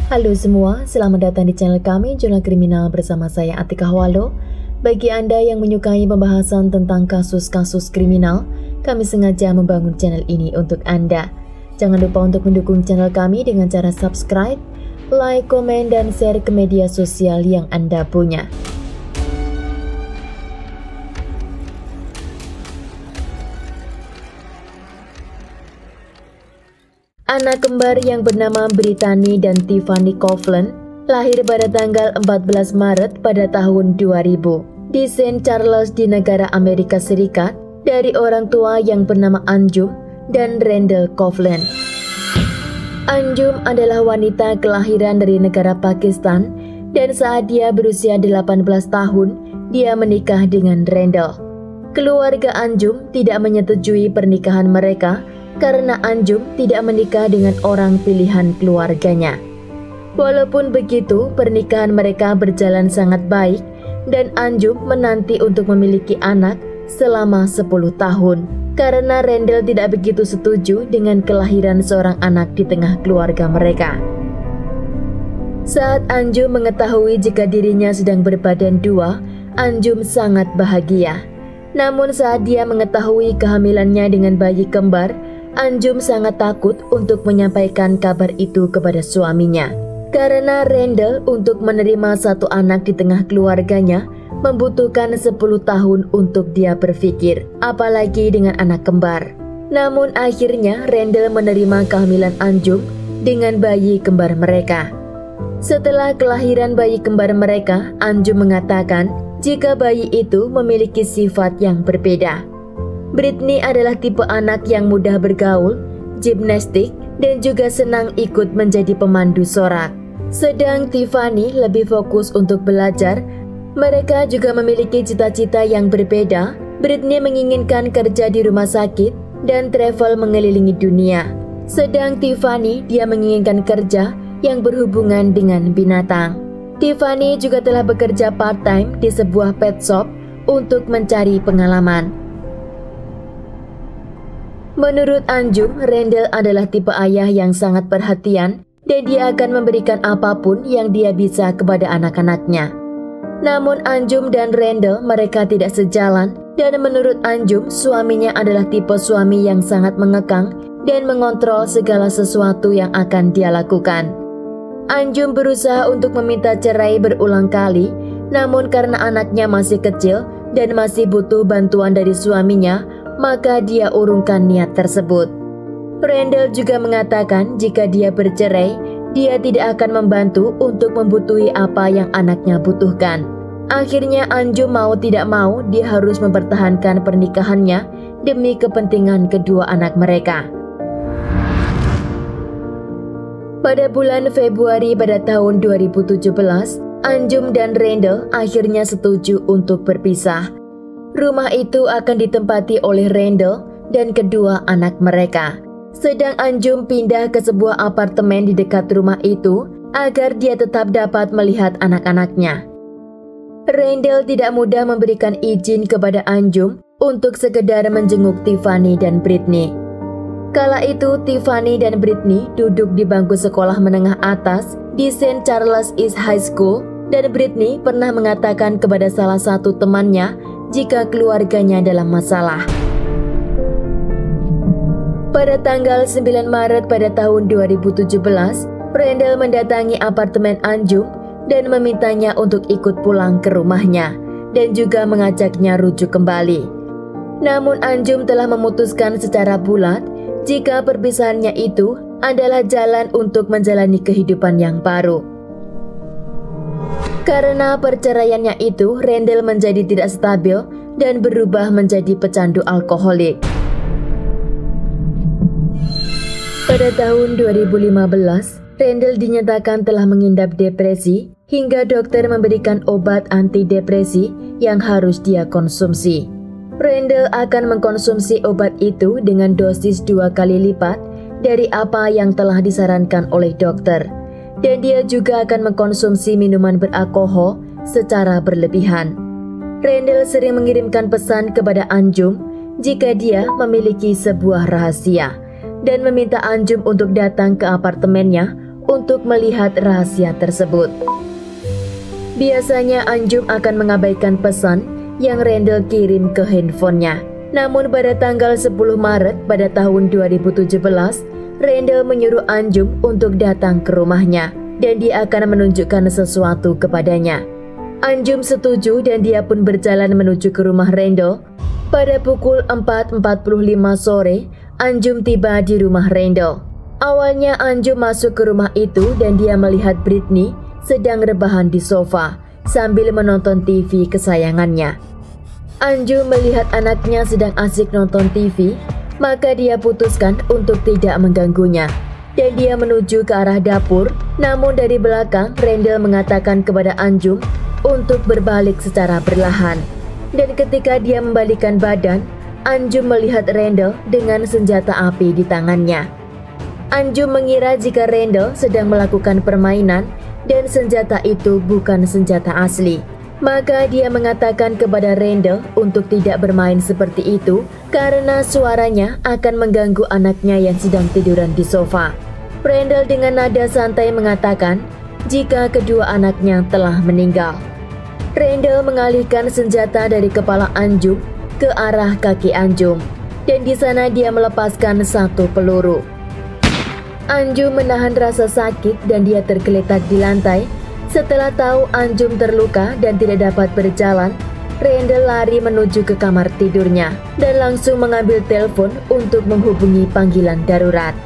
Halo semua, selamat datang di channel kami Jurnal Kriminal bersama saya Atika Hwalo. Bagi Anda yang menyukai pembahasan tentang kasus-kasus kriminal, kami sengaja membangun channel ini untuk Anda. Jangan lupa untuk mendukung channel kami dengan cara subscribe, like, komen, dan share ke media sosial yang Anda punya. Anak kembar yang bernama Brittany dan Tiffany Coughlin lahir pada tanggal 14 Maret pada tahun 2000 di St. Charles di negara Amerika Serikat dari orang tua yang bernama Anjum dan Randall Coughlin. Anjum adalah wanita kelahiran dari negara Pakistan dan saat dia berusia 18 tahun, dia menikah dengan Randall. Keluarga Anjum tidak menyetujui pernikahan mereka karena Anjum tidak menikah dengan orang pilihan keluarganya. Walaupun begitu, pernikahan mereka berjalan sangat baik dan Anjum menanti untuk memiliki anak selama 10 tahun karena Randall tidak begitu setuju dengan kelahiran seorang anak di tengah keluarga mereka. Saat Anjum mengetahui jika dirinya sedang berbadan dua, Anjum sangat bahagia. Namun saat dia mengetahui kehamilannya dengan bayi kembar, Anjum sangat takut untuk menyampaikan kabar itu kepada suaminya. Karena Randall untuk menerima satu anak di tengah keluarganya membutuhkan 10 tahun untuk dia berpikir, apalagi dengan anak kembar. Namun akhirnya Randall menerima kehamilan Anjum dengan bayi kembar mereka. Setelah kelahiran bayi kembar mereka, Anjum mengatakan jika bayi itu memiliki sifat yang berbeda. Brittany adalah tipe anak yang mudah bergaul, gimnastik, dan juga senang ikut menjadi pemandu sorak. Sedang Tiffany lebih fokus untuk belajar. Mereka juga memiliki cita-cita yang berbeda. Brittany menginginkan kerja di rumah sakit dan travel mengelilingi dunia. Sedang Tiffany, dia menginginkan kerja yang berhubungan dengan binatang. Tiffany juga telah bekerja part-time di sebuah pet shop untuk mencari pengalaman. Menurut Anjum, Randall adalah tipe ayah yang sangat perhatian dan dia akan memberikan apapun yang dia bisa kepada anak-anaknya. Namun Anjum dan Randall mereka tidak sejalan dan menurut Anjum suaminya adalah tipe suami yang sangat mengekang dan mengontrol segala sesuatu yang akan dia lakukan. Anjum berusaha untuk meminta cerai berulang kali, namun karena anaknya masih kecil dan masih butuh bantuan dari suaminya, maka dia urungkan niat tersebut. Randall juga mengatakan jika dia bercerai, dia tidak akan membantu untuk membutuhi apa yang anaknya butuhkan. Akhirnya Anjum mau tidak mau dia harus mempertahankan pernikahannya demi kepentingan kedua anak mereka. Pada bulan Februari pada tahun 2017, Anjum dan Randall akhirnya setuju untuk berpisah. Rumah itu akan ditempati oleh Randall dan kedua anak mereka. Sedang Anjum pindah ke sebuah apartemen di dekat rumah itu agar dia tetap dapat melihat anak-anaknya. Randall tidak mudah memberikan izin kepada Anjum untuk sekedar menjenguk Tiffany dan Brittany. Kala itu Tiffany dan Brittany duduk di bangku sekolah menengah atas di St. Charles East High School dan Brittany pernah mengatakan kepada salah satu temannya jika keluarganya dalam masalah. Pada tanggal 9 Maret pada tahun 2017, Randall mendatangi apartemen Anjum dan memintanya untuk ikut pulang ke rumahnya dan juga mengajaknya rujuk kembali. Namun Anjum telah memutuskan secara bulat jika perpisahannya itu adalah jalan untuk menjalani kehidupan yang baru. Karena perceraiannya itu, Randall menjadi tidak stabil dan berubah menjadi pecandu alkoholik. Pada tahun 2015, Randall dinyatakan telah mengidap depresi hingga dokter memberikan obat antidepresi yang harus dia konsumsi. Randall akan mengkonsumsi obat itu dengan dosis 2 kali lipat dari apa yang telah disarankan oleh dokter. Dan dia juga akan mengkonsumsi minuman beralkohol secara berlebihan. Randall sering mengirimkan pesan kepada Anjum jika dia memiliki sebuah rahasia dan meminta Anjum untuk datang ke apartemennya untuk melihat rahasia tersebut. Biasanya Anjum akan mengabaikan pesan yang Randall kirim ke handphonenya. Namun pada tanggal 10 Maret pada tahun 2017, Randall menyuruh Anjum untuk datang ke rumahnya dan dia akan menunjukkan sesuatu kepadanya. Anjum setuju dan dia pun berjalan menuju ke rumah Randall. Pada pukul 4.45 sore, Anjum tiba di rumah Randall. Awalnya Anjum masuk ke rumah itu dan dia melihat Britney sedang rebahan di sofa sambil menonton TV kesayangannya. Anjum melihat anaknya sedang asik nonton TV, maka dia putuskan untuk tidak mengganggunya dan dia menuju ke arah dapur. Namun dari belakang Randall mengatakan kepada Anjum untuk berbalik secara perlahan. Dan ketika dia membalikkan badan, Anjum melihat Randall dengan senjata api di tangannya. Anjum mengira jika Randall sedang melakukan permainan dan senjata itu bukan senjata asli. Maka dia mengatakan kepada Randall untuk tidak bermain seperti itu karena suaranya akan mengganggu anaknya yang sedang tiduran di sofa. Randall dengan nada santai mengatakan jika kedua anaknya telah meninggal. Randall mengalihkan senjata dari kepala Anjum ke arah kaki Anjum dan di sana dia melepaskan satu peluru. Anjum menahan rasa sakit dan dia tergeletak di lantai. Setelah tahu Anjum terluka dan tidak dapat berjalan, Randall lari menuju ke kamar tidurnya dan langsung mengambil telepon untuk menghubungi panggilan darurat.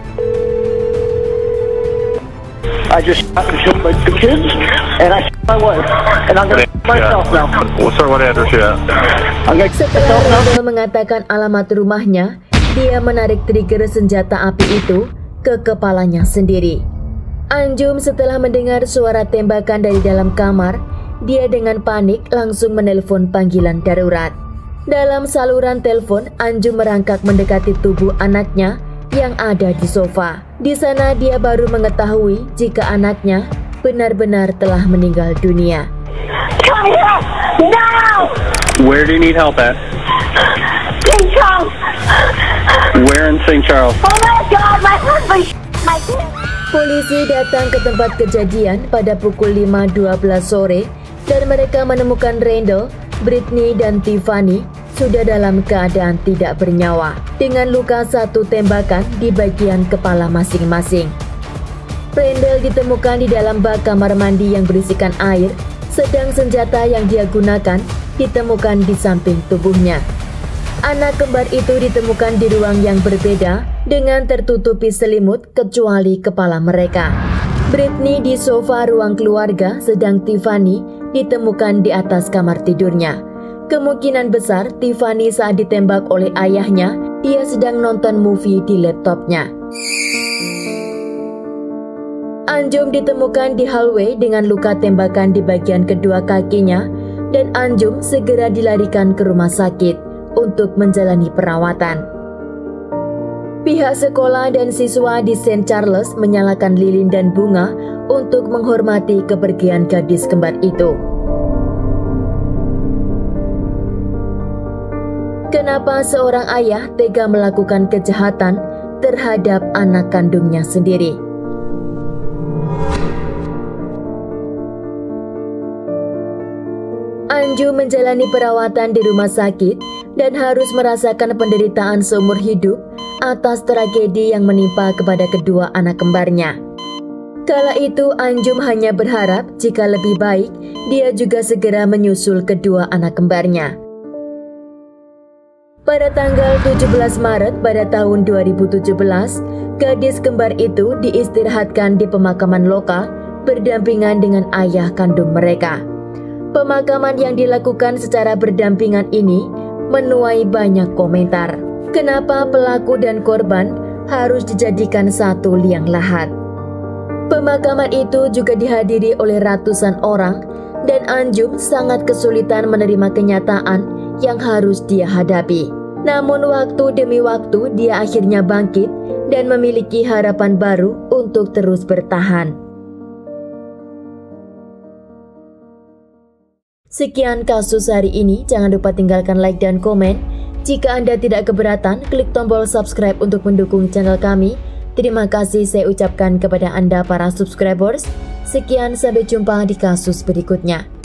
I just shot my two kids and I shot my wife and I'm gonna myself now. What address you at? Setelah Randall mengatakan alamat rumahnya, dia menarik trigger senjata api itu ke kepalanya sendiri. Anjum setelah mendengar suara tembakan dari dalam kamar, dia dengan panik langsung menelpon panggilan darurat. Dalam saluran telepon, Anjum merangkak mendekati tubuh anaknya yang ada di sofa. Di sana dia baru mengetahui jika anaknya benar-benar telah meninggal dunia. Come here now! Where do you need help at? St. Charles! Where in St. Charles? Oh my God, my husband my kid! Polisi datang ke tempat kejadian pada pukul 5.12 sore dan mereka menemukan Randall, Britney dan Tiffany sudah dalam keadaan tidak bernyawa dengan luka satu tembakan di bagian kepala masing-masing. Randall ditemukan di dalam bak kamar mandi yang berisikan air, sedang senjata yang dia gunakan ditemukan di samping tubuhnya. Anak kembar itu ditemukan di ruang yang berbeda dengan tertutupi selimut kecuali kepala mereka. Britney di sofa ruang keluarga, sedang Tiffany ditemukan di atas kamar tidurnya. Kemungkinan besar Tiffany saat ditembak oleh ayahnya, dia sedang nonton movie di laptopnya. Anjum ditemukan di hallway dengan luka tembakan di bagian kedua kakinya dan Anjum segera dilarikan ke rumah sakit untuk menjalani perawatan. Pihak sekolah dan siswa di St. Charles menyalakan lilin dan bunga untuk menghormati kepergian gadis kembar itu. Kenapa seorang ayah tega melakukan kejahatan terhadap anak kandungnya sendiri? Anjum menjalani perawatan di rumah sakit dan harus merasakan penderitaan seumur hidup atas tragedi yang menimpa kepada kedua anak kembarnya. Kala itu Anjum hanya berharap jika lebih baik dia juga segera menyusul kedua anak kembarnya. Pada tanggal 17 Maret pada tahun 2017, gadis kembar itu diistirahatkan di pemakaman lokal berdampingan dengan ayah kandung mereka. Pemakaman yang dilakukan secara berdampingan ini menuai banyak komentar. Kenapa pelaku dan korban harus dijadikan satu liang lahat? Pemakaman itu juga dihadiri oleh ratusan orang dan Anjum sangat kesulitan menerima kenyataan yang harus dia hadapi. Namun waktu demi waktu dia akhirnya bangkit dan memiliki harapan baru untuk terus bertahan. Sekian kasus hari ini, jangan lupa tinggalkan like dan komen. Jika Anda tidak keberatan, klik tombol subscribe untuk mendukung channel kami. Terima kasih saya ucapkan kepada Anda para subscribers. Sekian, sampai jumpa di kasus berikutnya.